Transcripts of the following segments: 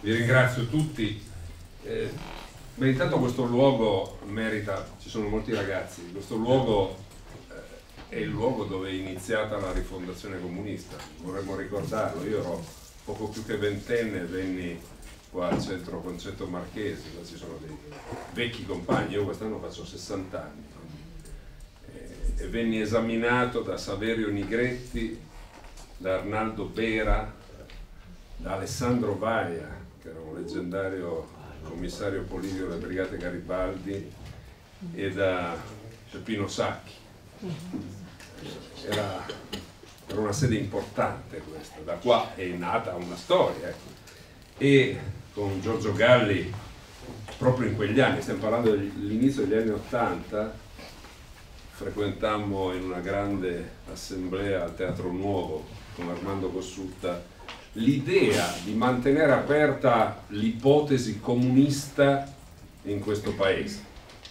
Vi ringrazio tutti. Intanto questo luogo merita, ci sono molti ragazzi, questo luogo è il luogo dove è iniziata la rifondazione comunista, vorremmo ricordarlo. Io ero poco più che ventenne, venni qua al centro Concetto Marchesi, dove ci sono dei vecchi compagni, io quest'anno faccio 60 anni, e venni esaminato da Saverio Nigretti, da Arnaldo Bera, da Alessandro Vaia, che era un leggendario commissario Polidio delle Brigate Garibaldi, e da Peppino Sacchi. Era una sede importante questa, da qua è nata una storia, ecco. E con Giorgio Galli, proprio in quegli anni, stiamo parlando dell'inizio degli anni '80, frequentammo in una grande assemblea al Teatro Nuovo con Armando Cossutta l'idea di mantenere aperta l'ipotesi comunista in questo paese.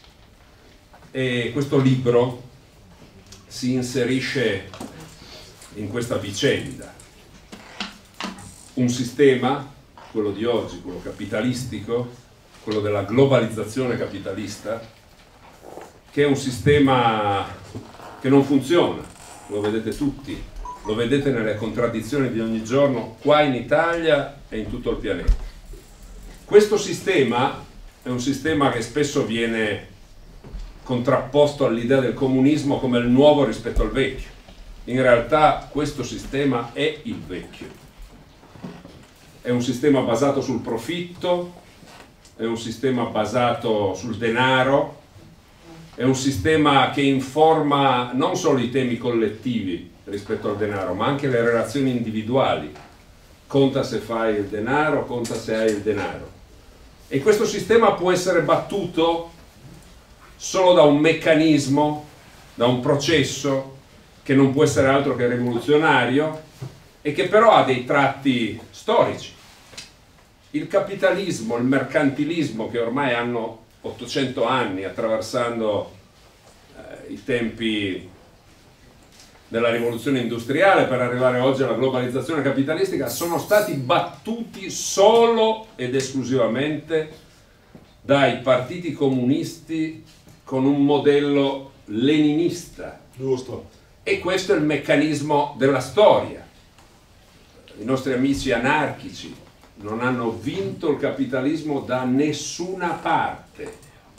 E questo libro si inserisce in questa vicenda. Un sistema, quello di oggi, quello capitalistico, quello della globalizzazione capitalista, che è un sistema che non funziona, lo vedete tutti, lo vedete nelle contraddizioni di ogni giorno qua in Italia e in tutto il pianeta. Questo sistema è un sistema che spesso viene contrapposto all'idea del comunismo come il nuovo rispetto al vecchio. In realtà questo sistema è il vecchio. È un sistema basato sul profitto, è un sistema basato sul denaro, è un sistema che informa non solo i temi collettivi rispetto al denaro, ma anche le relazioni individuali. Conta se fai il denaro, conta se hai il denaro. E questo sistema può essere battuto solo da un meccanismo, da un processo che non può essere altro che rivoluzionario e che però ha dei tratti storici. Il capitalismo, il mercantilismo, che ormai hanno 800 anni attraversando i tempi della rivoluzione industriale per arrivare oggi alla globalizzazione capitalistica, sono stati battuti solo ed esclusivamente dai partiti comunisti con un modello leninista. Giusto. E questo è il meccanismo della storia. I nostri amici anarchici non hanno vinto il capitalismo da nessuna parte.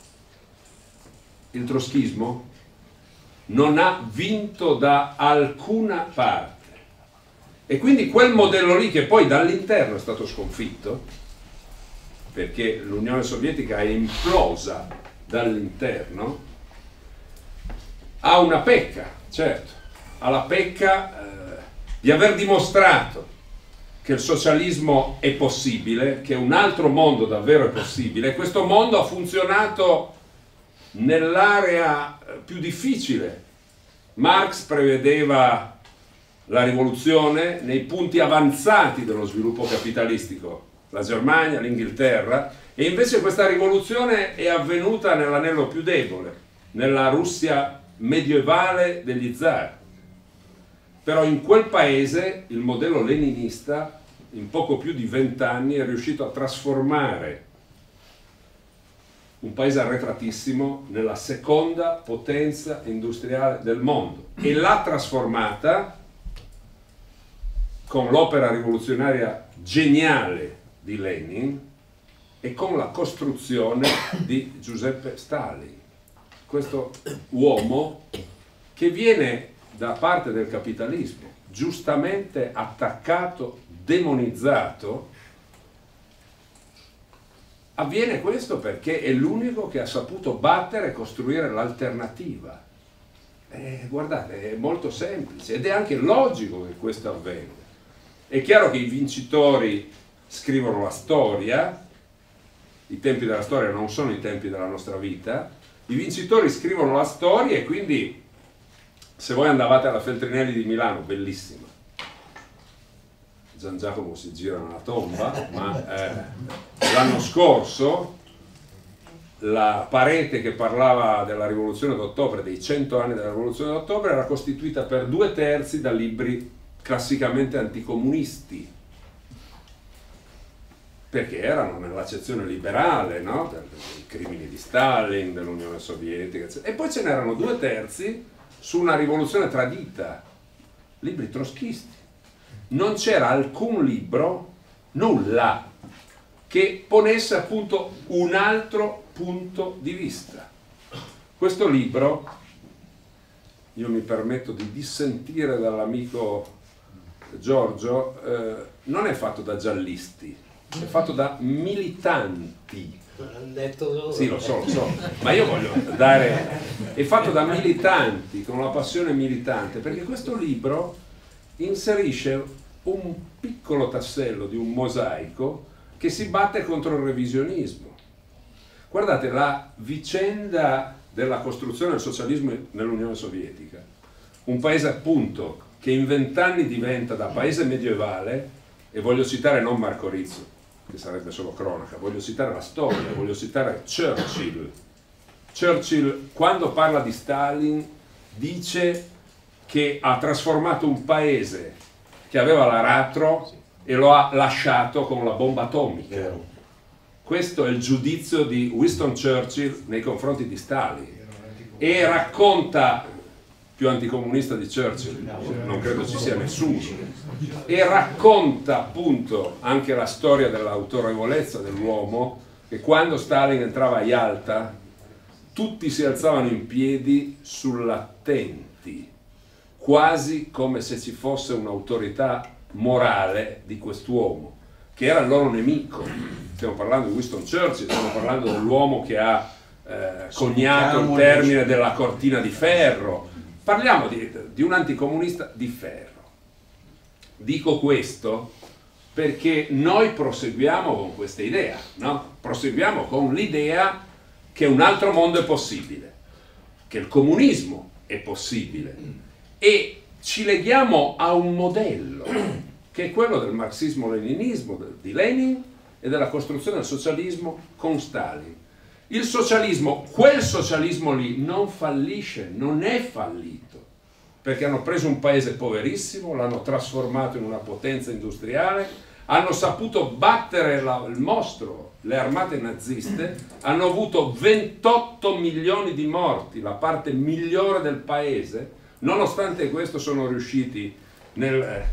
Il trotzkismo non ha vinto da alcuna parte. E quindi quel modello lì, che poi dall'interno è stato sconfitto, perché l'Unione Sovietica è implosa dall'interno, ha una pecca, certo, ha la pecca di aver dimostrato che il socialismo è possibile, che un altro mondo davvero è possibile, e questo mondo ha funzionato nell'area più difficile. Marx prevedeva la rivoluzione nei punti avanzati dello sviluppo capitalistico, la Germania, l'Inghilterra, e invece questa rivoluzione è avvenuta nell'anello più debole, nella Russia medievale degli zar. Però in quel paese il modello leninista in poco più di 20 anni è riuscito a trasformare un paese arretratissimo nella seconda potenza industriale del mondo, e l'ha trasformata con l'opera rivoluzionaria geniale di Lenin e con la costruzione di Giuseppe Stalin, questo uomo che viene da parte del capitalismo giustamente attaccato, demonizzato. Avviene questo perché è l'unico che ha saputo battere e costruire l'alternativa. Guardate, è molto semplice ed è anche logico che questo avvenga. È chiaro che i vincitori scrivono la storia, i tempi della storia non sono i tempi della nostra vita, i vincitori scrivono la storia, e quindi se voi andavate alla Feltrinelli di Milano, bellissima, Gian Giacomo si gira nella tomba, ma l'anno scorso la parete che parlava della rivoluzione d'ottobre, dei 100 anni della rivoluzione d'ottobre, era costituita per 2/3 da libri classicamente anticomunisti. perché erano nell'accezione liberale, no? Dei crimini di Stalin, dell'Unione Sovietica, eccetera. E poi ce n'erano 2/3 su una rivoluzione tradita, libri trotskisti. Non c'era alcun libro, nulla, che ponesse appunto un altro punto di vista. Questo libro, io mi permetto di dissentire dall'amico Giorgio, non è fatto da giallisti, è fatto da militanti. Sì, lo so, ma io voglio dare... è fatto da militanti, con una passione militante, perché questo libro inserisce un piccolo tassello di un mosaico che si batte contro il revisionismo. Guardate, la vicenda della costruzione del socialismo nell'Unione Sovietica, un paese appunto che in 20 anni diventa da paese medievale, e voglio citare non Marco Rizzo, che sarebbe solo cronaca, voglio citare la storia, voglio citare Churchill. Churchill, quando parla di Stalin, dice che ha trasformato un paese che aveva l'aratro e lo ha lasciato con la bomba atomica. Questo è il giudizio di Winston Churchill nei confronti di Stalin, e racconta, più anticomunista di Churchill non credo ci sia nessuno, e racconta appunto anche la storia dell'autorevolezza dell'uomo, che quando Stalin entrava a Yalta tutti si alzavano in piedi sull'attenti, quasi come se ci fosse un'autorità morale di quest'uomo, che era il loro nemico. Stiamo parlando di Winston Churchill, stiamo parlando dell'uomo che ha coniato il termine della cortina di ferro. Parliamo di un anticomunista di ferro. Dico questo perché noi proseguiamo con questa idea, no? Proseguiamo con l'idea che un altro mondo è possibile, che il comunismo è possibile, e ci leghiamo a un modello che è quello del marxismo-leninismo di Lenin e della costruzione del socialismo con Stalin. Il socialismo, quel socialismo lì, non fallisce, non è fallito, perché hanno preso un paese poverissimo, l'hanno trasformato in una potenza industriale, hanno saputo battere il mostro, le armate naziste, hanno avuto 28 milioni di morti, la parte migliore del paese. Nonostante questo sono riusciti nel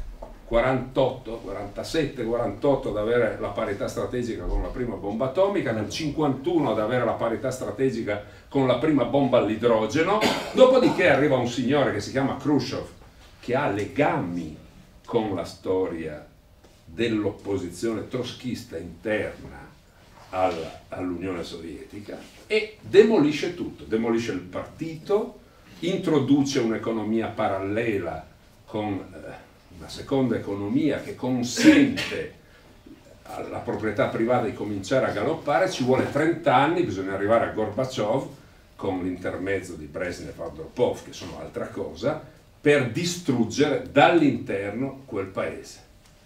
47, 48 ad avere la parità strategica con la prima bomba atomica, nel 51 ad avere la parità strategica con la prima bomba all'idrogeno. Dopodiché arriva un signore che si chiama Khrushchev, che ha legami con la storia dell'opposizione trotskista interna all'Unione Sovietica, e demolisce tutto, demolisce il partito, introduce un'economia parallela con una seconda economia che consente alla proprietà privata di cominciare a galoppare. Ci vuole 30 anni, bisogna arrivare a Gorbaciov, con l'intermezzo di Brezhnev e Andropov, che sono altra cosa, per distruggere dall'interno quel paese.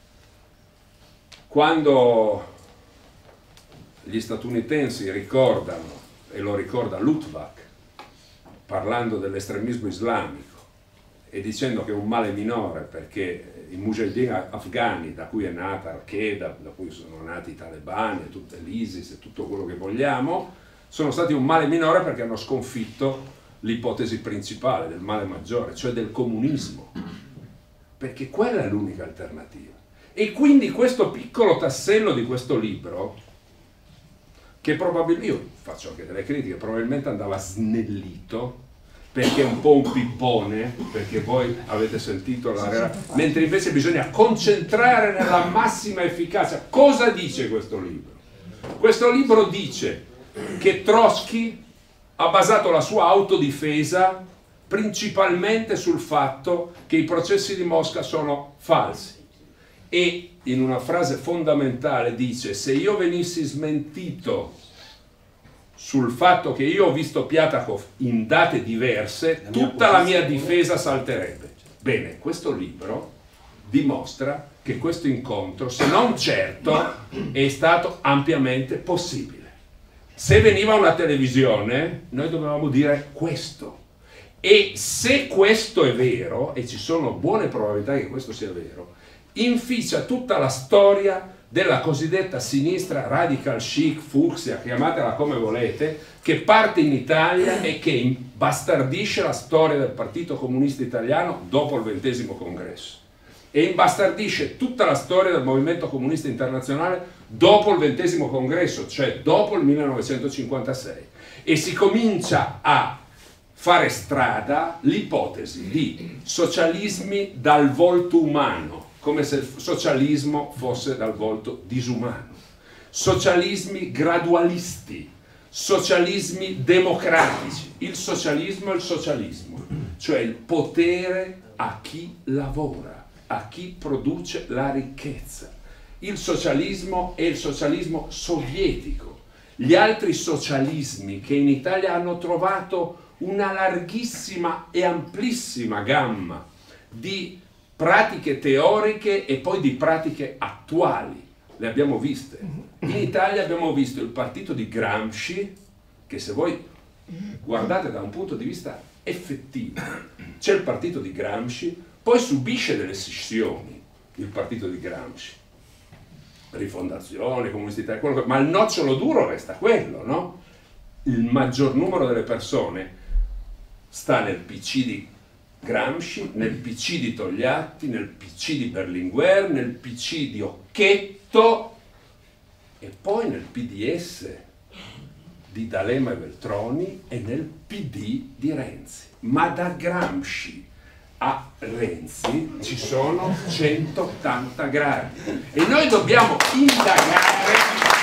Quando gli statunitensi ricordano, e lo ricorda Luttwak, parlando dell'estremismo islamico e dicendo che è un male minore perché i mujahideen afghani, da cui è nata Al-Qaeda, da cui sono nati i talebani e tutta l'ISIS e tutto quello che vogliamo, sono stati un male minore perché hanno sconfitto l'ipotesi principale del male maggiore, cioè del comunismo, perché quella è l'unica alternativa. E quindi questo piccolo tassello di questo libro, che probabilmente, io faccio anche delle critiche, probabilmente andava snellito, perché è un po' un pippone, perché voi avete sentito mentre invece bisogna concentrare nella massima efficacia. Cosa dice questo libro? Questo libro dice che Trotsky ha basato la sua autodifesa principalmente sul fatto che i processi di Mosca sono falsi, e in una frase fondamentale dice: se io venissi smentito sul fatto che io ho visto Piatakov in date diverse, tutta la mia difesa salterebbe. Bene, questo libro dimostra che questo incontro, se non certo, è stato ampiamente possibile. Se veniva una televisione, noi dovevamo dire questo. E se questo è vero, e ci sono buone probabilità che questo sia vero, inficia tutta la storia della cosiddetta sinistra radical chic, fucsia, chiamatela come volete, che parte in Italia e che imbastardisce la storia del Partito Comunista Italiano dopo il XX congresso e imbastardisce tutta la storia del Movimento Comunista Internazionale dopo il XX congresso, cioè dopo il 1956, e si comincia a fare strada l'ipotesi di socialismi dal volto umano, come se il socialismo fosse dal volto disumano, socialismi gradualisti, socialismi democratici. Il socialismo è il socialismo, cioè il potere a chi lavora, a chi produce la ricchezza. Il socialismo è il socialismo sovietico. Gli altri socialismi che in Italia hanno trovato una larghissima e amplissima gamma di pratiche teoriche e poi di pratiche attuali, le abbiamo viste. In Italia abbiamo visto il partito di Gramsci, che se voi guardate da un punto di vista effettivo, c'è il partito di Gramsci, poi subisce delle scissioni, il partito di Gramsci, Rifondazione, Comunisti Italiani, ma il nocciolo duro resta quello, no? Il maggior numero delle persone sta nel PC di Gramsci, nel PC di Togliatti, nel PC di Berlinguer, nel PC di Occhetto e poi nel PDS di D'Alema e Veltroni e nel PD di Renzi. Ma da Gramsci a Renzi ci sono 180 gradi e noi dobbiamo indagare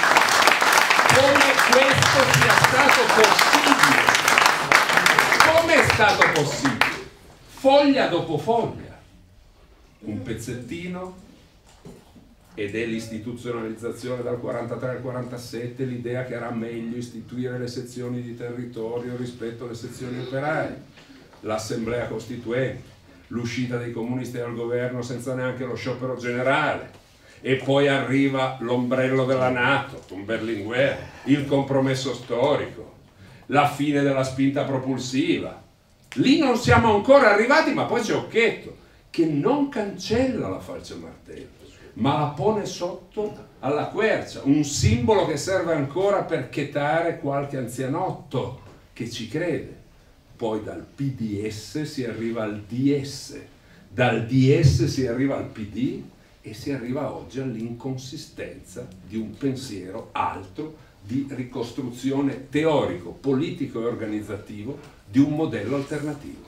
come questo sia stato possibile. Come è stato possibile? Foglia dopo foglia, un pezzettino, ed è l'istituzionalizzazione dal 43 al 47, l'idea che era meglio istituire le sezioni di territorio rispetto alle sezioni operaie, l'assemblea costituente, l'uscita dei comunisti dal governo senza neanche lo sciopero generale, e poi arriva l'ombrello della NATO con Berlinguer, il compromesso storico, la fine della spinta propulsiva. Lì non siamo ancora arrivati, ma poi c'è Occhetto che non cancella la falce martello, ma la pone sotto alla quercia, un simbolo che serve ancora per chetare qualche anzianotto che ci crede. Poi dal PDS si arriva al DS, dal DS si arriva al PD e si arriva oggi all'inconsistenza di un pensiero altro di ricostruzione teorico, politico e organizzativo di un modello alternativo.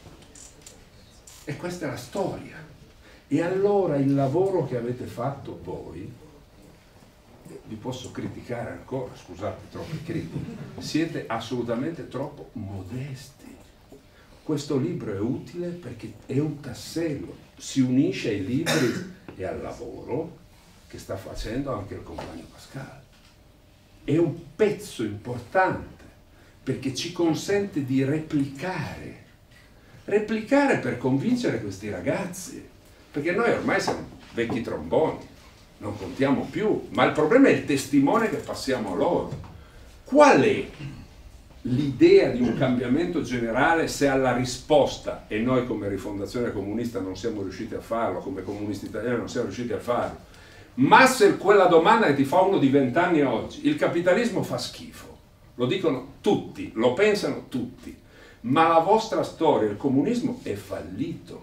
E questa è la storia. E allora il lavoro che avete fatto voi, vi posso criticare ancora, scusate, troppe critiche, siete assolutamente troppo modesti. Questo libro è utile perché è un tassello, si unisce ai libri e al lavoro che sta facendo anche il compagno Pascal. È un pezzo importante perché ci consente di replicare per convincere questi ragazzi, perché noi ormai siamo vecchi tromboni, non contiamo più, ma il problema è il testimone che passiamo a loro. Qual è l'idea di un cambiamento generale se alla risposta, e noi come Rifondazione Comunista non siamo riusciti a farlo, come comunisti italiani non siamo riusciti a farlo, ma se quella domanda che ti fa uno di 20 anni oggi, il capitalismo fa schifo, lo dicono tutti, lo pensano tutti, ma la vostra storia, il comunismo è fallito.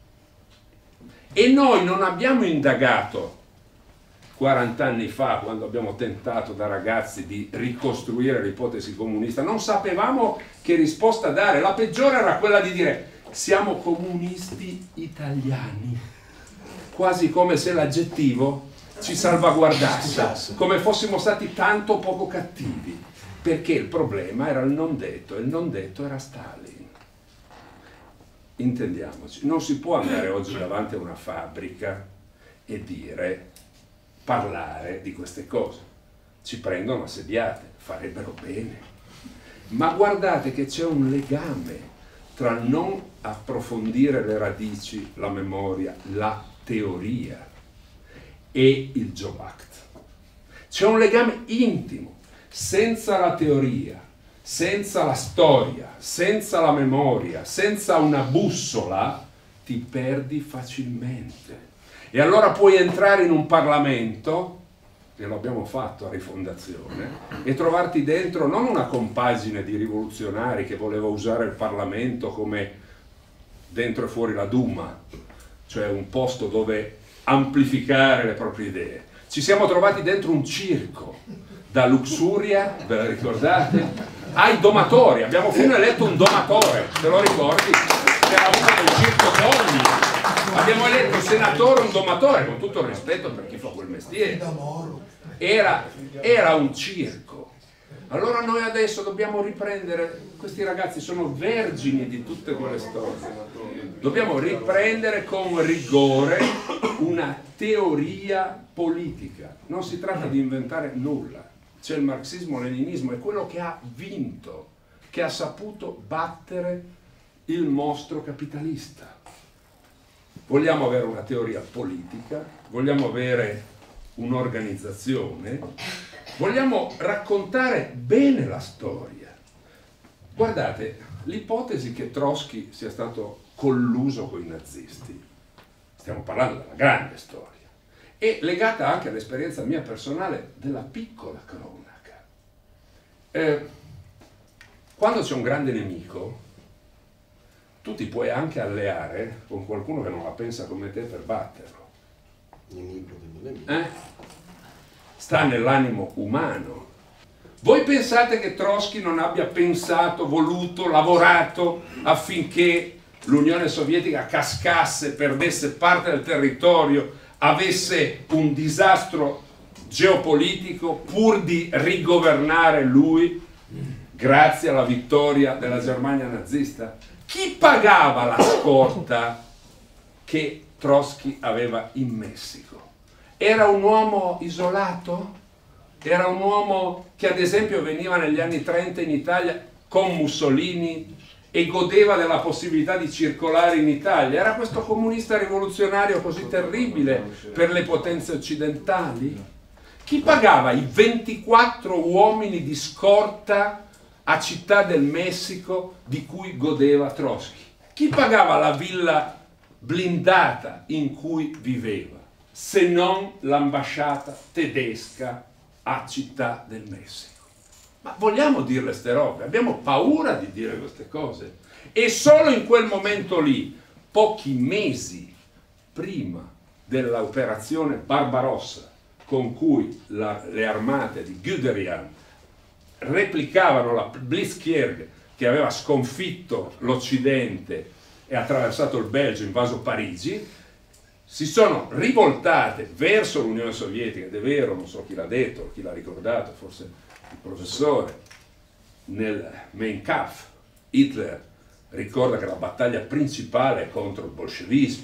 E noi non abbiamo indagato 40 anni fa, quando abbiamo tentato da ragazzi di ricostruire l'ipotesi comunista, non sapevamo che risposta dare. La peggiore era quella di dire siamo comunisti italiani, quasi come se l'aggettivo ci salvaguardasse, come fossimo stati tanto poco cattivi, perché il problema era il non detto, e il non detto era Stalin. Intendiamoci, non si può andare oggi davanti a una fabbrica e parlare di queste cose. Ci prendono assediate, farebbero bene. Ma guardate che c'è un legame tra non approfondire le radici, la memoria, la teoria e il Job Act. C'è un legame intimo. Senza la teoria, senza la storia, senza la memoria, senza una bussola, ti perdi facilmente. E allora puoi entrare in un Parlamento e lo abbiamo fatto a Rifondazione, e trovarti dentro non una compagine di rivoluzionari che voleva usare il Parlamento come dentro e fuori la Duma, cioè un posto dove amplificare le proprie idee. Ci siamo trovati dentro un circo, da Luxuria, ve la ricordate, ai domatori. Abbiamo fino eletto un domatore, te lo ricordi? C'era uno del circo Togni. Abbiamo eletto un senatore, un domatore, con tutto il rispetto per chi fa quel mestiere. Era un circo. Allora noi adesso dobbiamo riprendere, questi ragazzi sono vergini di tutte quelle storie, dobbiamo riprendere con rigore una teoria politica. Non si tratta di inventare nulla. C'è il marxismo-leninismo, è quello che ha vinto, che ha saputo battere il mostro capitalista. Vogliamo avere una teoria politica, vogliamo avere un'organizzazione, vogliamo raccontare bene la storia. Guardate, l'ipotesi che Trotsky sia stato colluso con i nazisti, stiamo parlando della grande storia, è legata anche all'esperienza mia personale della piccola cronaca. Quando c'è un grande nemico, tu ti puoi anche alleare con qualcuno che non la pensa come te per batterlo. Sta nell'animo umano. Voi pensate che Trotsky non abbia pensato, voluto, lavorato affinché l'Unione Sovietica cascasse, perdesse parte del territorio, avesse un disastro geopolitico pur di rigovernare lui grazie alla vittoria della Germania nazista? Chi pagava la scorta che Trotsky aveva in Messico? Era un uomo isolato? Era un uomo che ad esempio veniva negli anni 30 in Italia con Mussolini e godeva della possibilità di circolare in Italia? Era questo comunista rivoluzionario così terribile per le potenze occidentali? Chi pagava i 24 uomini di scorta a Città del Messico di cui godeva Trotsky? Chi pagava la villa blindata in cui viveva, se non l'ambasciata tedesca a Città del Messico? Ma vogliamo dirle ste robe? Abbiamo paura di dire queste cose? E solo in quel momento lì, pochi mesi prima dell'operazione Barbarossa, con cui le armate di Guderian replicavano la Blitzkrieg che aveva sconfitto l'Occidente e attraversato il Belgio, invaso Parigi, si sono rivoltate verso l'Unione Sovietica, ed è vero, non so chi l'ha detto, chi l'ha ricordato, forse il professore, nel Mein Kampf Hitler ricorda che la battaglia principale è contro il bolscevismo.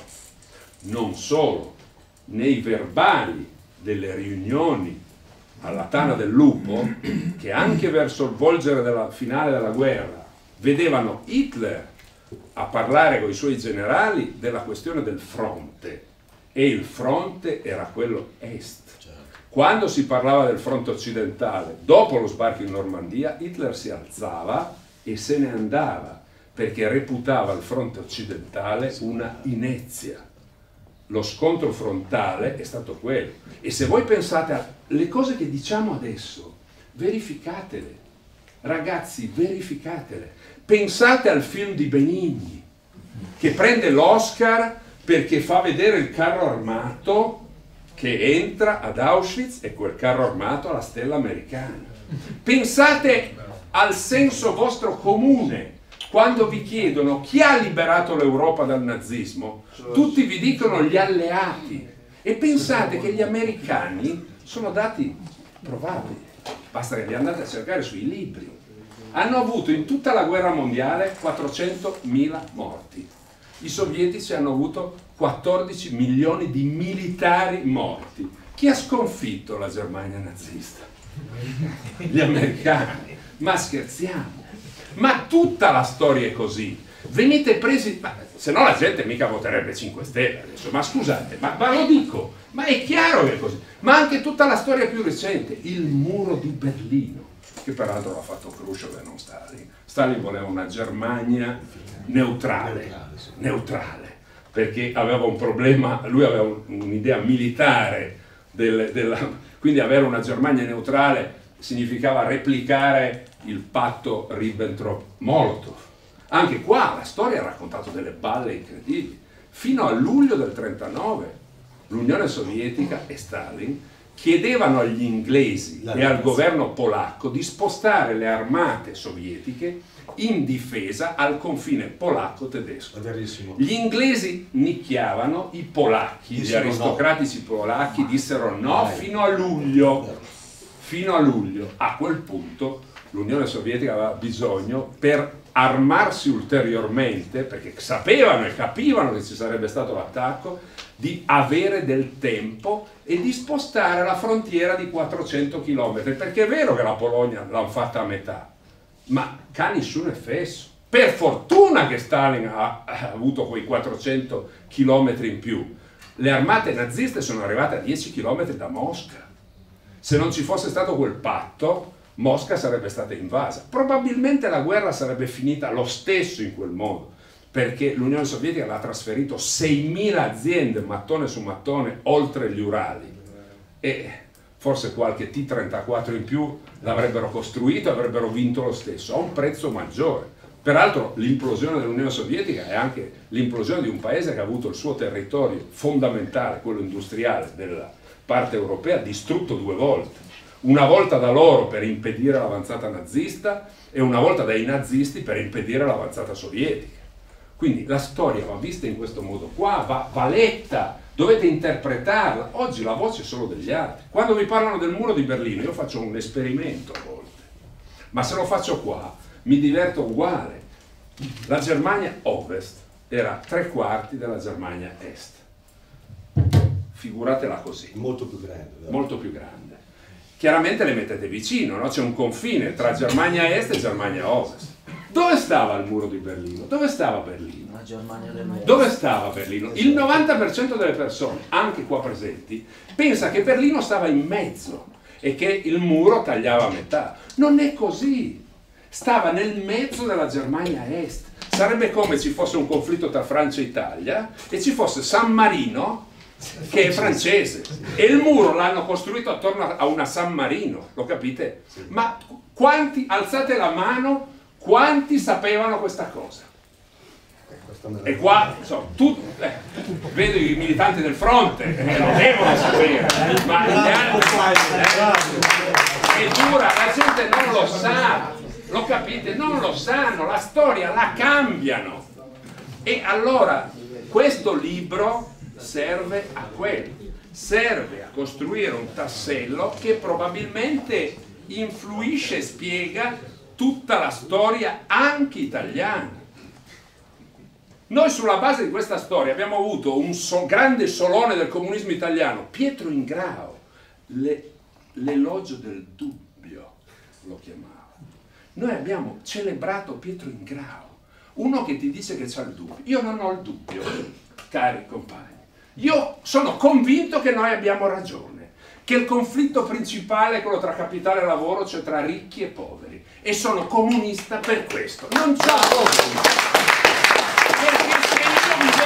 Non solo, nei verbali delle riunioni alla Tana del Lupo, che anche verso il volgere della finale della guerra vedevano Hitler a parlare con i suoi generali della questione del fronte, e il fronte era quello est. Quando si parlava del fronte occidentale, dopo lo sbarco in Normandia, Hitler si alzava e se ne andava, perché reputava il fronte occidentale una inezia. Lo scontro frontale è stato quello. E se voi pensate alle cose che diciamo adesso, verificatele. Ragazzi, verificatele. Pensate al film di Benigni, che prende l'Oscar perché fa vedere il carro armato che entra ad Auschwitz, e quel carro armato ha la stella americana. Pensate al senso vostro comune. Quando vi chiedono chi ha liberato l'Europa dal nazismo, tutti vi dicono gli alleati. E pensate che gli americani sono dati provabili, basta che li andate a cercare sui libri. Hanno avuto in tutta la guerra mondiale 400.000 morti. I sovietici hanno avuto 14 milioni di militari morti. Chi ha sconfitto la Germania nazista? Gli americani. Ma scherziamo? Ma tutta la storia è così. Venite presi, se no la gente mica voterebbe 5 Stelle adesso, ma scusate, ma lo dico, ma è chiaro che è così. Ma anche tutta la storia più recente, il muro di Berlino, che peraltro l'ha fatto Khrushchev e non Stalin. Stalin voleva una Germania neutrale, perché aveva un problema, lui aveva un'idea militare quindi avere una Germania neutrale significava replicare il patto Ribbentrop-Molotov. Anche qua la storia ha raccontato delle balle incredibili. Fino a luglio del 1939 l'Unione Sovietica e Stalin chiedevano agli inglesi e al governo polacco di spostare le armate sovietiche in difesa al confine polacco-tedesco. Gli inglesi nicchiavano, i polacchi, gli aristocratici polacchi dissero no fino a luglio. Fino a luglio. A quel punto l'Unione Sovietica aveva bisogno, per armarsi ulteriormente, perché sapevano e capivano che ci sarebbe stato l'attacco, di avere del tempo e di spostare la frontiera di 400 km, perché è vero che la Polonia l'hanno fatta a metà, ma cani su ne fesso. Per fortuna che Stalin ha avuto quei 400 km in più. Le armate naziste sono arrivate a 10 km da Mosca. Se non ci fosse stato quel patto, Mosca sarebbe stata invasa. Probabilmente la guerra sarebbe finita lo stesso in quel modo, perché l'Unione Sovietica aveva trasferito 6.000 aziende mattone su mattone oltre gli Urali, e forse qualche T-34 in più l'avrebbero costruito e avrebbero vinto lo stesso, a un prezzo maggiore. Peraltro l'implosione dell'Unione Sovietica è anche l'implosione di un paese che ha avuto il suo territorio fondamentale, quello industriale della parte europea, distrutto 2 volte. Una volta da loro per impedire l'avanzata nazista e una volta dai nazisti per impedire l'avanzata sovietica. Quindi la storia va vista in questo modo qua, va letta, dovete interpretarla. Oggi la voce è solo degli altri. Quando vi parlano del muro di Berlino io faccio un esperimento a volte, ma se lo faccio qua mi diverto uguale. La Germania Ovest era 3/4 della Germania Est. Figuratela così. Molto più grande. Molto più grande. Chiaramente le mettete vicino, no? C'è un confine tra Germania Est e Germania Ovest. Dove stava il muro di Berlino? Dove stava Berlino? La Germania del Nord. Dove stava Berlino? Il 90% delle persone, anche qua presenti, pensa che Berlino stava in mezzo e che il muro tagliava a metà. Non è così. Stava nel mezzo della Germania Est. Sarebbe come ci fosse un conflitto tra Francia e Italia e ci fosse San Marino, che è francese, e il muro l'hanno costruito attorno a una San Marino, lo capite? Ma quanti, alzate la mano, quanti sapevano questa cosa? E qua, insomma, vedo i militanti del fronte, lo devono sapere, ma gli altri è dura, la gente non lo sa, lo capite? Non lo sanno, la storia la cambiano. E allora questo libro serve a quello, serve a costruire un tassello che probabilmente influisce e spiega tutta la storia anche italiana. Noi sulla base di questa storia abbiamo avuto un grande solone del comunismo italiano, Pietro Ingrao, l'elogio del dubbio lo chiamava. Noi abbiamo celebrato Pietro Ingrao, uno che ti dice che c'ha il dubbio. Io non ho il dubbio, cari compagni. Io sono convinto che noi abbiamo ragione, che il conflitto principale è quello tra capitale e lavoro, cioè tra ricchi e poveri, e sono comunista per questo. Non c'ho dubbio. Perché se io vi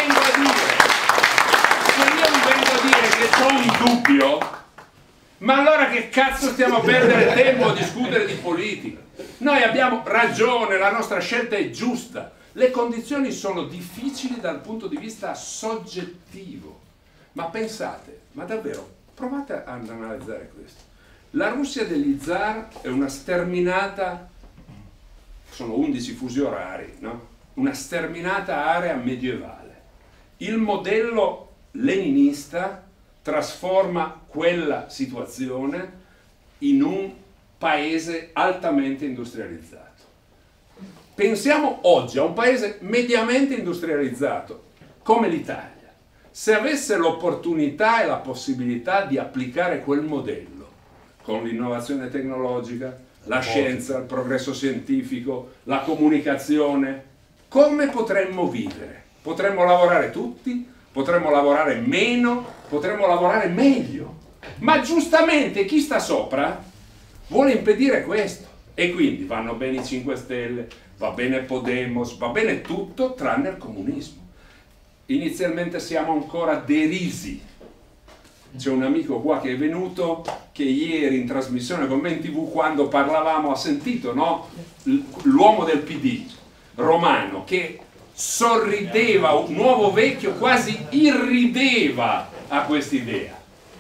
vengo a dire che ho un dubbio, ma allora che cazzo stiamo a perdere tempo a discutere di politica? Noi abbiamo ragione, la nostra scelta è giusta. Le condizioni sono difficili dal punto di vista soggettivo. Ma pensate, ma davvero, provate ad analizzare questo. La Russia degli zar è una sterminata, sono 11 fusi orari, no? Una sterminata area medievale. Il modello leninista trasforma quella situazione in un paese altamente industrializzato. Pensiamo oggi a un paese mediamente industrializzato come l'Italia. Se avesse l'opportunità e la possibilità di applicare quel modello con l'innovazione tecnologica, la scienza, il progresso scientifico, la comunicazione, come potremmo vivere? Potremmo lavorare tutti? Potremmo lavorare meno? Potremmo lavorare meglio? Ma giustamente chi sta sopra vuole impedire questo. E quindi vanno bene i 5 Stelle, va bene Podemos, va bene tutto tranne il comunismo. Inizialmente siamo ancora derisi, C'è un amico qua che è venuto, che ieri in trasmissione con me in TV, quando parlavamo, ha sentito, no? L'uomo del PD, Romano, che sorrideva, un nuovo vecchio, quasi irrideva a quest'idea.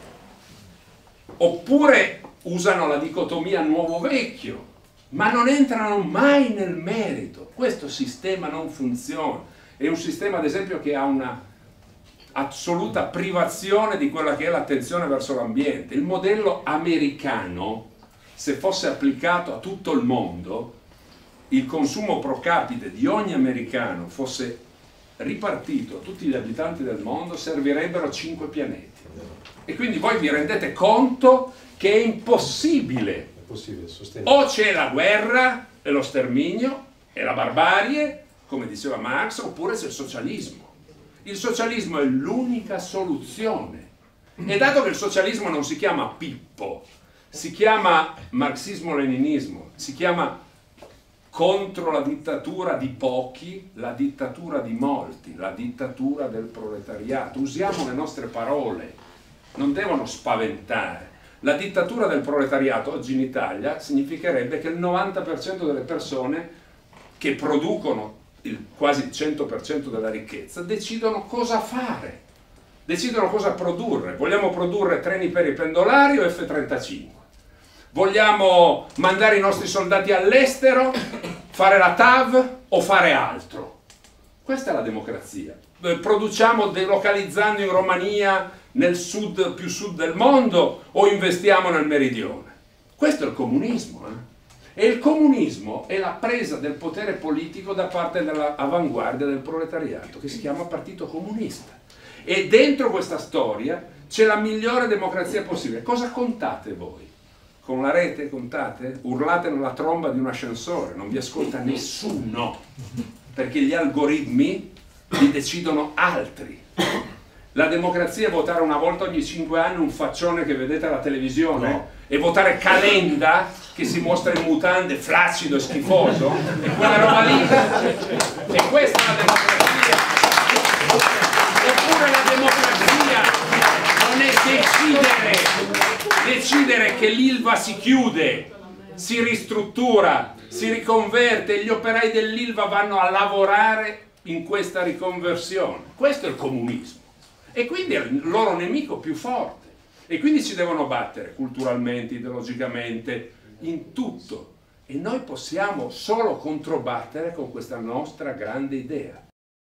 Oppure usano la dicotomia nuovo-vecchio, ma non entrano mai nel merito. Questo sistema non funziona. È un sistema, ad esempio, che ha una assoluta privazione di quella che è l'attenzione verso l'ambiente. Il modello americano, se fosse applicato a tutto il mondo, il consumo pro capite di ogni americano fosse ripartito a tutti gli abitanti del mondo, servirebbero 5 pianeti. E quindi voi vi rendete conto che è impossibile. O c'è la guerra e lo sterminio e la barbarie, come diceva Marx, oppure c'è il socialismo. Il socialismo è l'unica soluzione. E dato che il socialismo non si chiama Pippo, si chiama marxismo-leninismo, si chiama contro la dittatura di pochi, la dittatura di molti, la dittatura del proletariato. Usiamo le nostre parole, non devono spaventare. La dittatura del proletariato oggi in Italia significherebbe che il 90% delle persone che producono quasi il 100% della ricchezza decidono cosa fare, decidono cosa produrre. Vogliamo produrre treni per i pendolari o F-35? Vogliamo mandare i nostri soldati all'estero, fare la TAV o fare altro? Questa è la democrazia. Produciamo delocalizzando in Romania, nel sud più sud del mondo, o investiamo nel meridione? Questo è il comunismo. E il comunismo è la presa del potere politico da parte dell'avanguardia del proletariato, che si chiama Partito Comunista. E dentro questa storia c'è la migliore democrazia possibile. Cosa contate voi? Con la rete contate? Urlate nella tromba di un ascensore, non vi ascolta nessuno, perché gli algoritmi li decidono altri. La democrazia è votare una volta ogni 5 anni un faccione che vedete alla televisione, no. E votare Calenda che si mostra in mutande, flaccido e schifoso, e quella roba lì. E questa è la democrazia. Oppure la democrazia non è decidere che l'Ilva si chiude, si ristruttura, si riconverte, gli operai dell'Ilva vanno a lavorare in questa riconversione. Questo è il comunismo. E quindi è il loro nemico più forte. E quindi ci devono battere culturalmente, ideologicamente, in tutto. E noi possiamo solo controbattere con questa nostra grande idea.